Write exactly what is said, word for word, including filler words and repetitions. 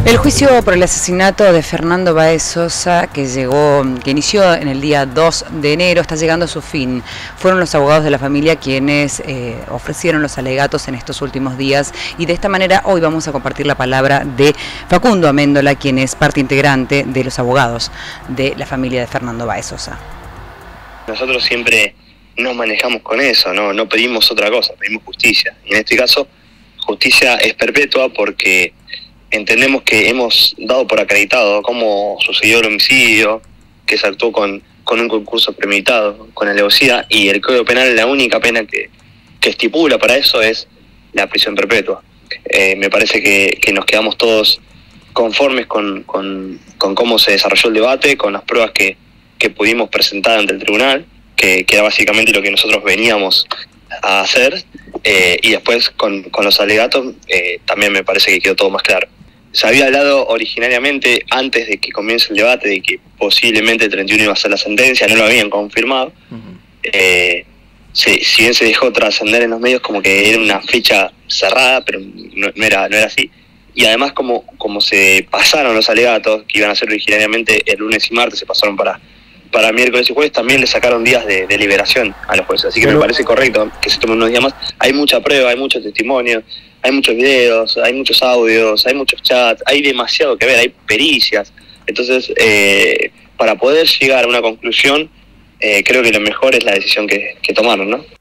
El juicio por el asesinato de Fernando Báez Sosa, que llegó, que inició en el día dos de enero, está llegando a su fin. Fueron los abogados de la familia quienes eh, ofrecieron los alegatos en estos últimos días, y de esta manera hoy vamos a compartir la palabra de Facundo Améndola, quien es parte integrante de los abogados de la familia de Fernando Báez Sosa. Nosotros siempre nos manejamos con eso, no, no pedimos otra cosa, pedimos justicia. Y en este caso, justicia es perpetua porque entendemos que hemos dado por acreditado cómo sucedió el homicidio, que se actuó con, con un concurso premeditado, con alevosía, y el Código Penal, la única pena que, que estipula para eso es la prisión perpetua. Eh, me parece que, que nos quedamos todos conformes con, con, con cómo se desarrolló el debate, con las pruebas que, que pudimos presentar ante el tribunal, que, que era básicamente lo que nosotros veníamos a hacer, eh, y después con, con los alegatos eh, también me parece que quedó todo más claro. Se había hablado originariamente, antes de que comience el debate, de que posiblemente el treinta y uno iba a ser la sentencia, no lo habían confirmado. Uh-huh. eh, si, si bien se dejó trascender en los medios como que era una fecha cerrada, pero no, no, era, no era así. Y además como, como se pasaron los alegatos, que iban a ser originariamente el lunes y martes, se pasaron para, para miércoles y jueves, también le sacaron días de, de liberación a los jueces. Así que pero... me parece correcto que se tomen unos días más. Hay mucha prueba, hay muchos testimonios, hay muchos videos, hay muchos audios, hay muchos chats, hay demasiado que ver, hay pericias. Entonces, eh, para poder llegar a una conclusión, eh, creo que lo mejor es la decisión que, que tomaron, ¿no?